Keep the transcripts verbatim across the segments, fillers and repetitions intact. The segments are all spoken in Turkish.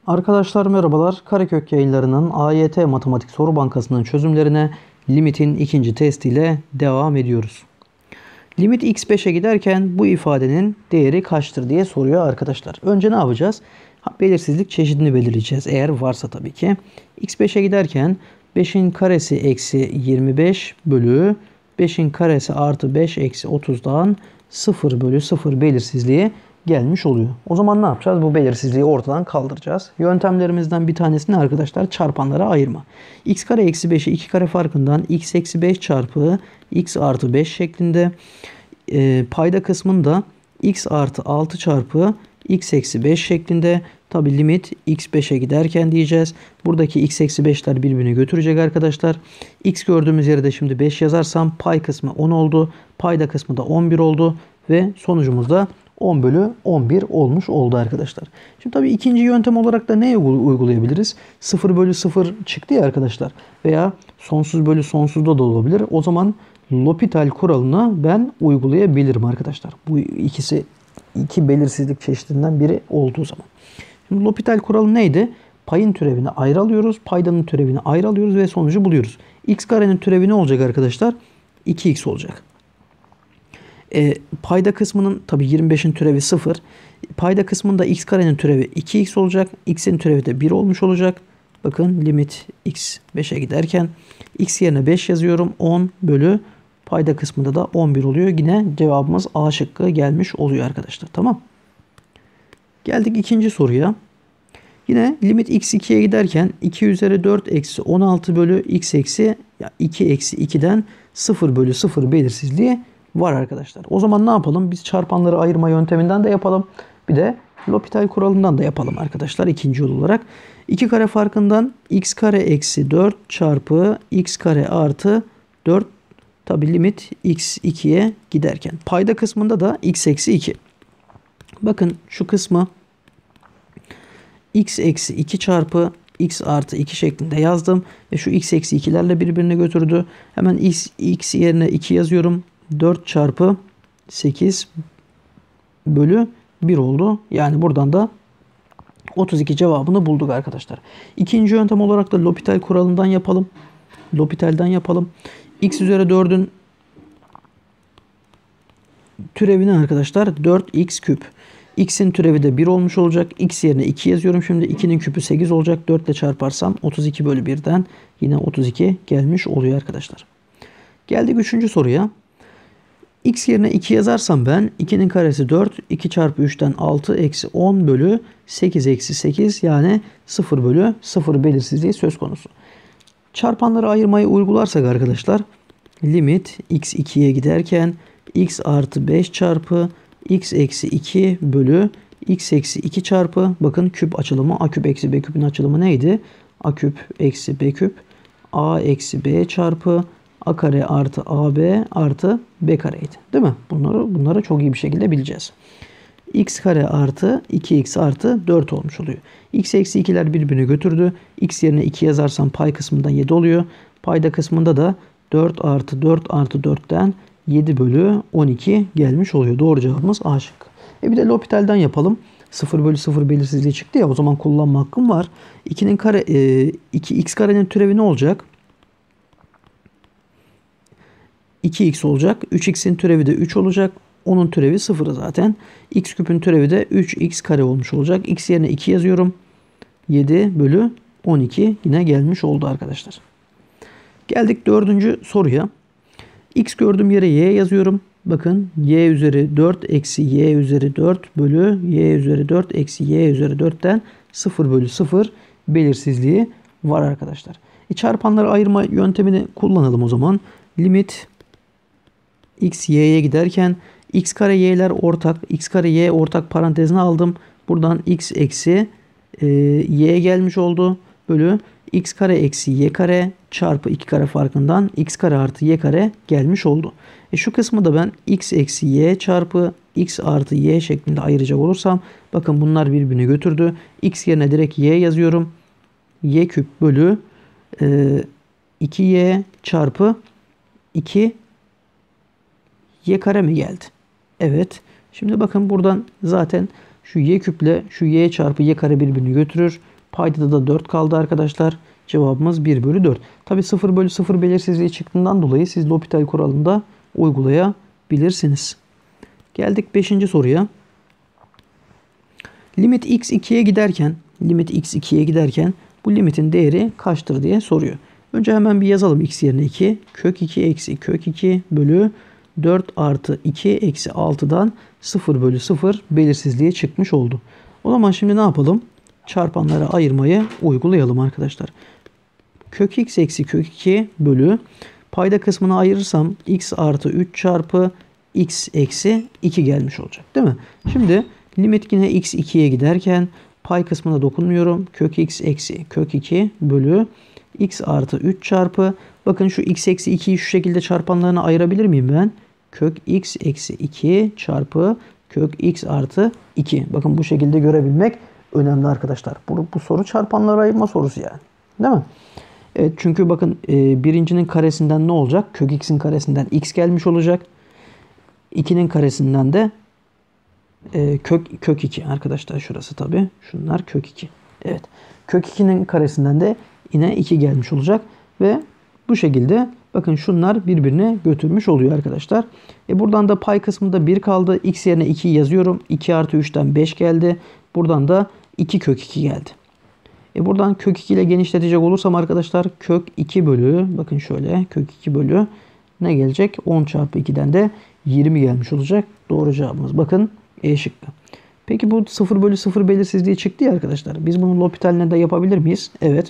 Arkadaşlar merhabalar. Karekök yayınlarının A Y T Matematik Soru Bankası'nın çözümlerine limitin ikinci testiyle devam ediyoruz. Limit x beşe giderken bu ifadenin değeri kaçtır diye soruyor arkadaşlar. Önce ne yapacağız? Belirsizlik çeşidini belirleyeceğiz. Eğer varsa tabii ki. x beşe giderken beşin karesi eksi yirmi beş bölü beşin karesi artı beş eksi otuzdan sıfır bölü sıfır belirsizliği gelmiş oluyor. O zaman ne yapacağız? Bu belirsizliği ortadan kaldıracağız. Yöntemlerimizden bir tanesi ne arkadaşlar? Çarpanlara ayırma. X kare eksi beşi iki kare farkından x eksi beş çarpı x artı beş şeklinde. E, payda kısmında x artı altı çarpı x eksi beş şeklinde. Tabi limit x beşe giderken diyeceğiz. Buradaki x eksi beşler birbirini götürecek arkadaşlar. X gördüğümüz yere de şimdi beş yazarsam pay kısmı on oldu. Payda kısmı da on bir oldu. Ve sonucumuz da on bölü on bir olmuş oldu arkadaşlar. Şimdi tabii ikinci yöntem olarak da neye uygulayabiliriz? sıfır bölü sıfır çıktı ya arkadaşlar. Veya sonsuz bölü sonsuzda da olabilir. O zaman L'Hopital kuralını ben uygulayabilirim arkadaşlar. Bu ikisi iki belirsizlik çeşidinden biri olduğu zaman. Şimdi L'Hopital kuralı neydi? Payın türevini ayrı alıyoruz. Paydanın türevini ayrı alıyoruz ve sonucu buluyoruz. X karenin türevi ne olacak arkadaşlar? iki x olacak. E, payda kısmının tabi yirmi beşin türevi sıfır. Payda kısmında x karenin türevi iki x olacak. X'in türevi de bir olmuş olacak. Bakın limit x beşe giderken x yerine beş yazıyorum. on bölü payda kısmında da on bir oluyor. Yine cevabımız A şıkkı gelmiş oluyor arkadaşlar. Tamam. Geldik ikinci soruya. Yine limit x ikiye giderken iki üzeri dört eksi on altı bölü x eksi iki eksi iki'den sıfır bölü sıfır belirsizliği var arkadaşlar. O zaman ne yapalım? Biz çarpanları ayırma yönteminden de yapalım. Bir de L'Hopital kuralından da yapalım arkadaşlar ikinci yol olarak. iki kare farkından x kare eksi dört çarpı x kare artı dört. Tabi limit x ikiye giderken. Payda kısmında da x eksi iki. Bakın şu kısmı x eksi iki çarpı x artı iki şeklinde yazdım. Ve şu x eksi ikilerle birbirine götürdü. Hemen x, x yerine iki yazıyorum. dört çarpı sekiz bölü bir oldu. Yani buradan da otuz iki cevabını bulduk arkadaşlar. İkinci yöntem olarak da L'Hopital kuralından yapalım. L'Hopital'den yapalım. X üzeri dördün türevini arkadaşlar dört x küp. X'in türevi de bir olmuş olacak. X yerine iki yazıyorum şimdi. iki'nin küpü sekiz olacak. dört ile çarparsam otuz iki bölü bir'den yine otuz iki gelmiş oluyor arkadaşlar. Geldik üçüncü soruya. X yerine iki yazarsam ben iki'nin karesi dört. iki çarpı üç'ten altı eksi on bölü sekiz eksi sekiz yani sıfır bölü sıfır belirsizliği söz konusu. Çarpanları ayırmayı uygularsak arkadaşlar limit x ikiye giderken x artı beş çarpı x eksi iki bölü x eksi iki çarpı bakın küp açılımı a küp eksi b küpün açılımı neydi? A küp eksi b küp a eksi b çarpı a kare artı ab artı b kareydi. Değil mi? Bunları, bunları çok iyi bir şekilde bileceğiz. X kare artı iki x artı dört olmuş oluyor. X eksi iki'ler birbirini götürdü. X yerine iki yazarsam pay kısmından yedi oluyor. Payda kısmında da dört artı dört artı dört'ten yedi bölü on iki gelmiş oluyor. Doğru cevabımız A şıkkı. E bir de L'Hopital'den yapalım. sıfır bölü sıfır belirsizliği çıktı ya, o zaman kullanma hakkım var. iki'nin kare e, iki x karenin türevi ne olacak? iki x olacak. üç x'in türevi de üç olacak. Onun türevi sıfır zaten. X küpün türevi de üç x kare olmuş olacak. X yerine iki yazıyorum. yedi bölü on iki yine gelmiş oldu arkadaşlar. Geldik dördüncü soruya. X gördüğüm yere y yazıyorum. Bakın y üzeri dört eksi y üzeri dört bölü y üzeri dört eksi y üzeri dört'ten sıfır bölü sıfır belirsizliği var arkadaşlar. E çarpanları ayırma yöntemini kullanalım o zaman. Limit x y'ye giderken x kare y'ler ortak. X kare y ortak parantezine aldım. Buradan x eksi e, y gelmiş oldu. Bölü x kare eksi y kare çarpı iki kare farkından x kare artı y kare gelmiş oldu. E şu kısmı da ben x eksi y çarpı x artı y şeklinde ayıracak olursam bakın bunlar birbirini götürdü. X yerine direkt y yazıyorum. Y küp bölü e, iki y çarpı iki y kare mi geldi? Evet. Şimdi bakın buradan zaten şu y küple şu y çarpı y kare birbirini götürür. Paydada da dört kaldı arkadaşlar. Cevabımız bir bölü dört. Tabi sıfır bölü sıfır belirsizliği çıktığından dolayı siz L'Hopital kuralını da uygulayabilirsiniz. Geldik beşinci soruya. Limit x ikiye giderken limit x ikiye giderken bu limitin değeri kaçtır diye soruyor. Önce hemen bir yazalım x yerine iki. Kök iki eksi kök iki bölü dört artı iki eksi altıdan sıfır bölü sıfır belirsizliği çıkmış oldu. O zaman şimdi ne yapalım? Çarpanlara ayırmayı uygulayalım arkadaşlar. Kök x eksi kök iki bölü payda kısmını ayırırsam x artı üç çarpı x eksi iki gelmiş olacak. Değil mi? Şimdi limit yine x ikiye giderken pay kısmına dokunmuyorum. Kök x eksi kök iki bölü x artı üç çarpı. Bakın şu x eksi ikiyi şu şekilde çarpanlarına ayırabilir miyim ben? Kök x eksi iki çarpı kök x artı iki. Bakın bu şekilde görebilmek önemli arkadaşlar. Bu, bu soru çarpanlara ayırma sorusu yani. Değil mi? Evet, çünkü bakın e, birincinin karesinden ne olacak? Kök x'in karesinden x gelmiş olacak. ikinin karesinden de e, kök, kök iki arkadaşlar, şurası tabi. Şunlar kök iki. Evet. Kök ikinin karesinden de yine iki gelmiş olacak. Ve bu şekilde bakın şunlar birbirine götürmüş oluyor arkadaşlar. E buradan da pay kısmında bir kaldı. X yerine iki yazıyorum. iki artı üçten beş geldi. Buradan da iki kök iki geldi. E buradan kök iki ile genişletecek olursam arkadaşlar kök iki bölü, bakın şöyle kök iki bölü ne gelecek? on çarpı ikiden de yirmi gelmiş olacak. Doğru cevabımız bakın E şıkkı. Peki bu sıfır bölü sıfır belirsizliği çıktı ya arkadaşlar. Biz bunu L'Hopital'le de yapabilir miyiz? Evet.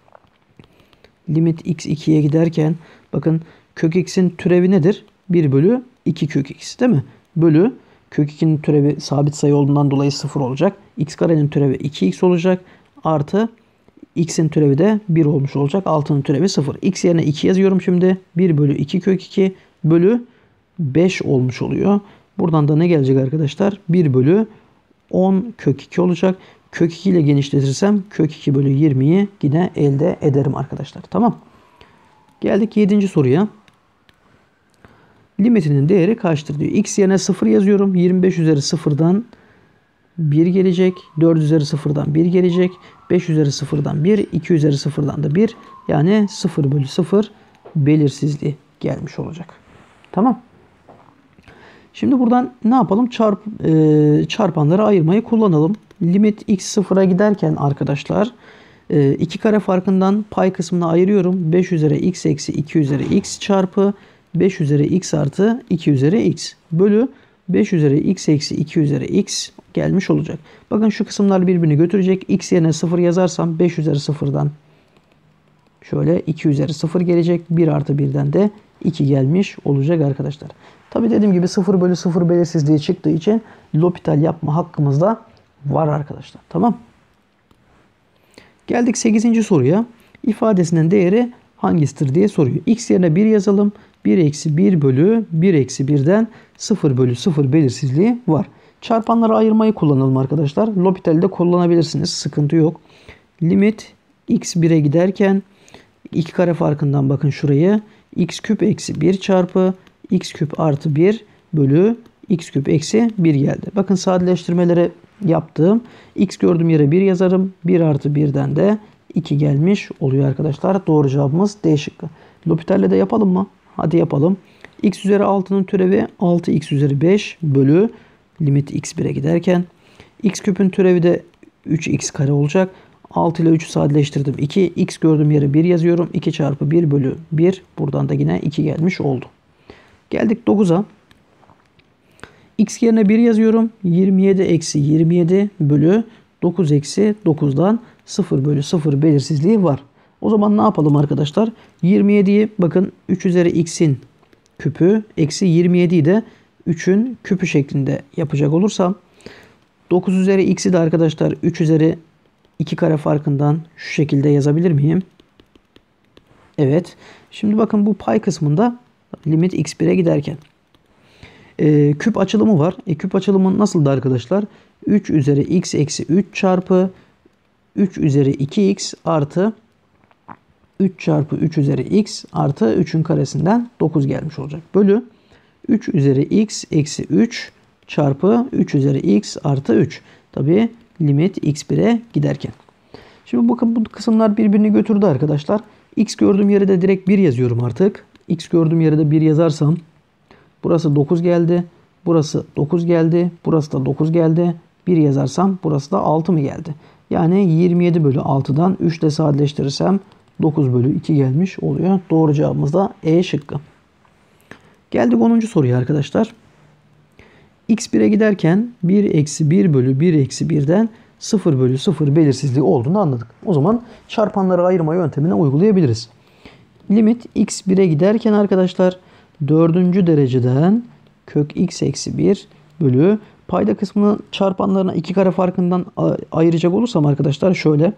Limit x ikiye giderken bakın kök x'in türevi nedir? bir bölü iki kök x değil mi? Bölü kök ikinin türevi sabit sayı olduğundan dolayı sıfır olacak. X karenin türevi iki x olacak. Artı x'in türevi de bir olmuş olacak. altının türevi sıfır. X yerine iki yazıyorum şimdi. bir bölü iki kök iki bölü beş olmuş oluyor. Buradan da ne gelecek arkadaşlar? bir bölü on kök iki olacak. Kök iki ile genişletirsem kök iki bölü yirmiyi yine elde ederim arkadaşlar. Tamam. Geldik yedinci soruya. Limitinin değeri kaçtır diyor. X yerine sıfır yazıyorum. yirmi beş üzeri sıfırdan bir gelecek. dört üzeri sıfırdan bir gelecek. beş üzeri sıfırdan bir. iki üzeri sıfırdan da bir. Yani sıfır bölü sıfır belirsizliği gelmiş olacak. Tamam. Şimdi buradan ne yapalım? Çarp, e, çarpanları ayırmayı kullanalım. Limit x sıfıra giderken arkadaşlar e, iki kare farkından pay kısmını ayırıyorum. beş üzeri x eksi iki üzeri x çarpı beş üzeri x artı iki üzeri x bölü beş üzeri x eksi iki üzeri x gelmiş olacak. Bakın şu kısımlar birbirini götürecek. X yerine sıfır yazarsam beş üzeri sıfırdan şöyle iki üzeri sıfır gelecek. bir artı birden de iki gelmiş olacak arkadaşlar. Tabi dediğim gibi sıfır bölü sıfır belirsizliği çıktığı için L'Hopital yapma hakkımız da var arkadaşlar. Tamam. Geldik sekizinci soruya. İfadesinin değeri hangisidir diye soruyor. X yerine bir yazalım. bir eksi bir bölü bir eksi birden sıfır bölü sıfır belirsizliği var. Çarpanları ayırmayı kullanalım arkadaşlar. L'Hopital'de kullanabilirsiniz. Sıkıntı yok. Limit x bire giderken iki kare farkından bakın şurayı. X küp eksi bir çarpı x küp artı bir bölü x küp eksi bir geldi. Bakın sadeleştirmeleri yaptım. X gördüğüm yere bir yazarım. bir artı birden de iki gelmiş oluyor arkadaşlar. Doğru cevabımız D şıkkı. L'Hopital'le de yapalım mı? Hadi yapalım. X üzeri altının türevi altı x üzeri beş bölü limit x bire giderken x küpün türevi de üç x kare olacak. altı ile üçü sadeleştirdim. iki. X gördüğüm yere bir yazıyorum. iki çarpı bir bölü bir. Buradan da yine iki gelmiş oldu. Geldik dokuza. X yerine bir yazıyorum. yirmi yedi eksi yirmi yedi bölü dokuz eksi dokuzdan sıfır bölü sıfır belirsizliği var. O zaman ne yapalım arkadaşlar? yirmi yediyi bakın üç üzeri x'in küpü eksi yirmi yediyi de üçün küpü şeklinde yapacak olursam dokuz üzeri x'i de arkadaşlar üç üzeri iki kare farkından şu şekilde yazabilir miyim? Evet. Şimdi bakın bu pay kısmında limit x bire giderken e, küp açılımı var. E, küp açılımı nasıldı arkadaşlar? üç üzeri x eksi üç çarpı üç üzeri iki x artı üç çarpı üç üzeri x artı üçün karesinden dokuz gelmiş olacak. Bölü üç üzeri x eksi üç çarpı üç üzeri x artı üç. Tabi limit x bire giderken. Şimdi bakın bu kısımlar birbirini götürdü arkadaşlar. X gördüğüm yere de direkt bir yazıyorum artık. X gördüğüm yere de bir yazarsam burası dokuz geldi. Burası dokuz geldi. Burası da dokuz geldi. bir yazarsam burası da altı mı geldi? Yani yirmi yedi bölü altıdan üç ile sadeleştirirsem dokuz bölü iki gelmiş oluyor. Doğru cevabımız da E şıkkı. Geldik onuncu soruya arkadaşlar. X bire giderken bir eksi bir bölü bir eksi birden sıfır bölü sıfır belirsizliği olduğunu anladık. O zaman çarpanları ayırma yöntemine uygulayabiliriz. Limit x bire giderken arkadaşlar dördüncü dereceden kök x eksi bir bölü payda kısmını çarpanlarına iki kare farkından ayıracak olursam arkadaşlar şöyle.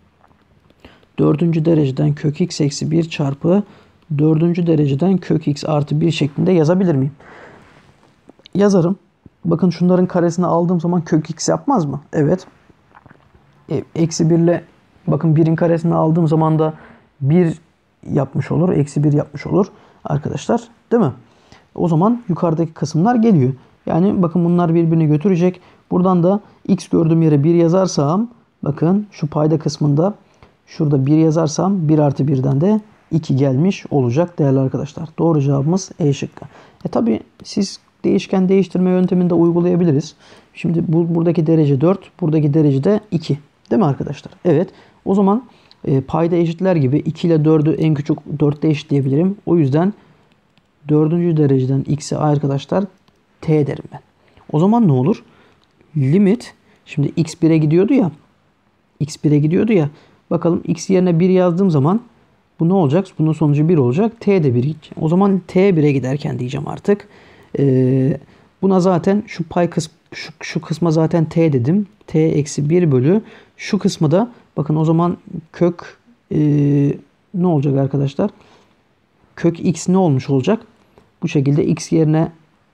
dördüncü dereceden kök x eksi bir çarpı dördüncü dereceden kök x artı bir şeklinde yazabilir miyim? Yazarım. Bakın şunların karesini aldığım zaman kök x yapmaz mı? Evet. E, eksi bir ile bakın birin karesini aldığım zaman da bir yapmış olur. Eksi bir yapmış olur. Arkadaşlar değil mi? O zaman yukarıdaki kısımlar geliyor. Yani bakın bunlar birbirini götürecek. Buradan da x gördüğüm yere bir yazarsam bakın şu payda kısmında şurada bir yazarsam bir artı birden de iki gelmiş olacak değerli arkadaşlar. Doğru cevabımız E şıkkı. E tabi siz değişken değiştirme yöntemini de uygulayabiliriz. Şimdi bu buradaki derece dört, buradaki derece de iki. Değil mi arkadaşlar? Evet. O zaman e, payda eşitler gibi iki ile dördü en küçük dörtte eşitleyebilirim. O yüzden dördüncü dereceden x'e arkadaşlar t derim ben. O zaman ne olur? Limit şimdi x bire gidiyordu ya. X bire gidiyordu ya. Bakalım x yerine bir yazdığım zaman bu ne olacak? Bunun sonucu bir olacak. T de bir gidecek. O zaman t bire giderken diyeceğim artık. Ee, buna zaten şu pay kısmı şu, şu kısma zaten t dedim. T eksi bir bölü şu kısmı da bakın o zaman kök e, ne olacak arkadaşlar? Kök x ne olmuş olacak? Bu şekilde x yerine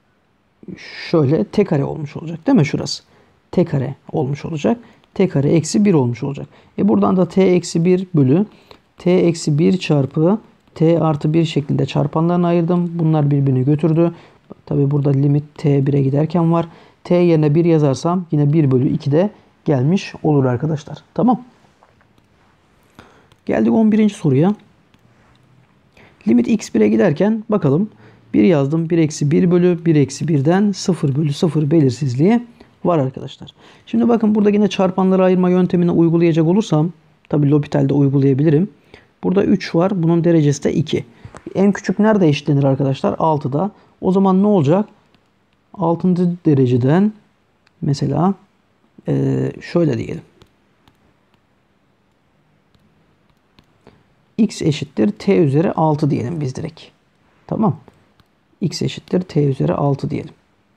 şöyle t kare olmuş olacak. Değil mi şurası? T kare olmuş olacak. T kare eksi bir olmuş olacak. E buradan da t eksi bir bölü t eksi bir çarpı t artı bir şeklinde çarpanlarını ayırdım. Bunlar birbirini götürdü. Tabi burada limit t bire giderken var. T yerine bir yazarsam yine bir bölü iki de gelmiş olur arkadaşlar. Tamam. Geldik on birinci soruya. Limit x bire giderken bakalım. bir yazdım. bir eksi bir bölü bir eksi birden sıfır bölü sıfır belirsizliği var arkadaşlar. Şimdi bakın burada yine çarpanları ayırma yöntemini uygulayacak olursam tabi L'Hopital'de uygulayabilirim. Burada üç var. Bunun derecesi de iki. En küçük nerede eşitlenir arkadaşlar? altıda. O zaman ne olacak? altıncı dereceden mesela e, şöyle diyelim. X eşittir t üzeri altı diyelim biz direkt. Tamam. X eşittir t üzeri altı diyelim.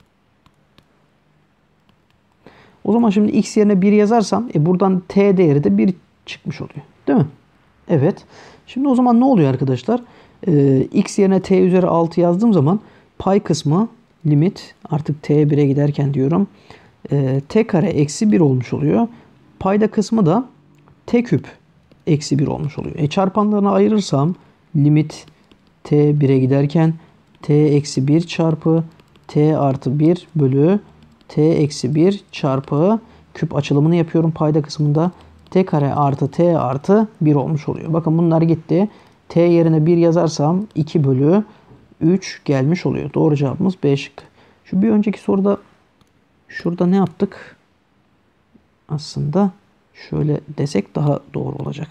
O zaman şimdi x yerine bir yazarsam e buradan t değeri de bir çıkmış oluyor. Değil mi? Evet. Şimdi o zaman ne oluyor arkadaşlar? Ee, x yerine t üzeri altı yazdığım zaman pay kısmı limit artık t bire giderken diyorum. E, t kare eksi bir olmuş oluyor. Payda kısmı da t küp eksi bir olmuş oluyor. E çarpanlarına ayırırsam limit t bire giderken t eksi bir çarpı t artı bir bölü t eksi bir çarpı küp açılımını yapıyorum payda kısmında. T kare artı t artı bir olmuş oluyor. Bakın bunlar gitti. T yerine bir yazarsam iki bölü üç gelmiş oluyor. Doğru cevabımız B şıkkı. Şu bir önceki soruda şurada ne yaptık? Aslında şöyle desek daha doğru olacak.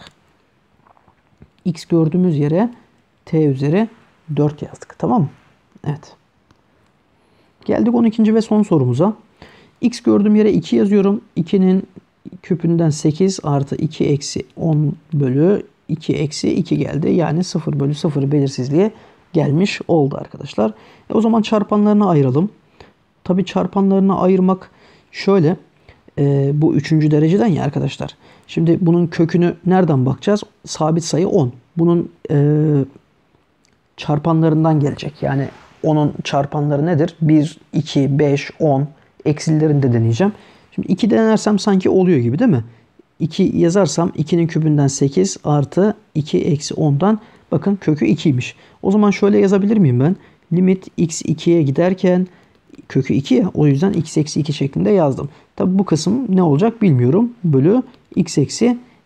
X gördüğümüz yere t üzeri dört yazdık. Tamam mı? Evet. Geldik on ikinci ve son sorumuza. X gördüğüm yere iki yazıyorum. ikinin küpünden sekiz artı iki eksi on bölü iki eksi iki geldi. Yani sıfır bölü sıfır belirsizliğe gelmiş oldu arkadaşlar. E o zaman çarpanlarını ayıralım. Tabi çarpanlarını ayırmak şöyle. E, bu üçüncü dereceden ya arkadaşlar. Şimdi bunun kökünü nereden bakacağız? Sabit sayı on. Bunun e, çarpanlarından gelecek. Yani onun çarpanları nedir? bir, iki, beş, on. Eksilerini de deneyeceğim. Şimdi iki denersem sanki oluyor gibi değil mi? iki yazarsam ikinin küpünden sekiz artı iki eksi ondan bakın kökü ikiymiş. O zaman şöyle yazabilir miyim ben? Limit x ikiye giderken kökü iki ya, o yüzden x eksi iki şeklinde yazdım. Tabi bu kısım ne olacak bilmiyorum. Bölü x eksi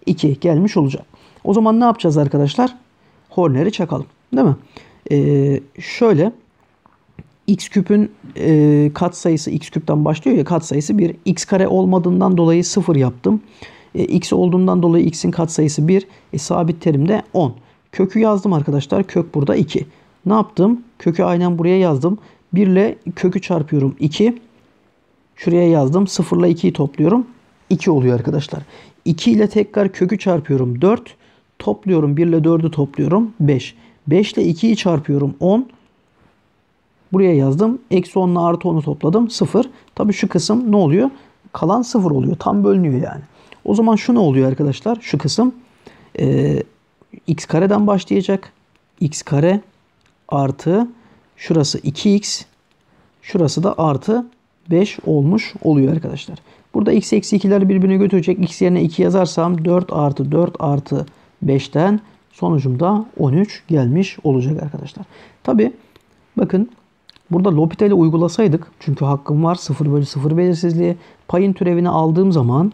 iki gelmiş olacak. O zaman ne yapacağız arkadaşlar? Horner'i çakalım. Değil mi? Ee, şöyle x küpün e, katsayısı x küpten başlıyor ya, katsayısı bir. X kare olmadığından dolayı sıfır yaptım. E, x olduğundan dolayı x'in katsayısı bir. E, sabit terim de on. Kökü yazdım arkadaşlar. Kök burada iki. Ne yaptım? Kökü aynen buraya yazdım. bir ile kökü çarpıyorum iki. Şuraya yazdım. sıfır ile ikiyi topluyorum. iki oluyor arkadaşlar. iki ile tekrar kökü çarpıyorum dört. Topluyorum. bir ile dördü topluyorum. beş. beş ile ikiyi çarpıyorum on. Buraya yazdım. Eksi on ile artı onu topladım. sıfır. Tabii şu kısım ne oluyor? Kalan sıfır oluyor. Tam bölünüyor yani. O zaman şu ne oluyor arkadaşlar? Şu kısım e, x kareden başlayacak. X kare artı şurası iki x. Şurası da artı beş olmuş oluyor arkadaşlar. Burada x eksi ikiler birbirine götürecek. X yerine iki yazarsam dört artı dört artı beşten sonucumda on üç gelmiş olacak arkadaşlar. Tabi bakın burada L'Hopital'i uygulasaydık, çünkü hakkım var sıfır bölü sıfır belirsizliği, payın türevini aldığım zaman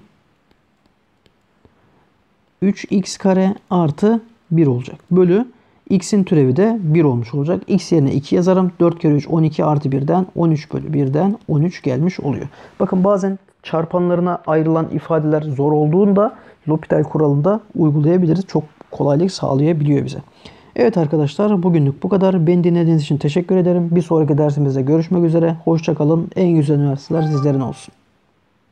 üç x kare artı bir olacak. Bölü x'in türevi de bir olmuş olacak. X yerine iki yazarım. dört kere üç on iki artı birden on üç bölü birden on üç gelmiş oluyor. Bakın bazen çarpanlarına ayrılan ifadeler zor olduğunda L'Hopital kuralında uygulayabiliriz. Çok kolaylık sağlayabiliyor bize. Evet arkadaşlar, bugünlük bu kadar. Beni dinlediğiniz için teşekkür ederim. Bir sonraki dersimizde görüşmek üzere. Hoşça kalın. En güzel üniversiteler sizlerin olsun.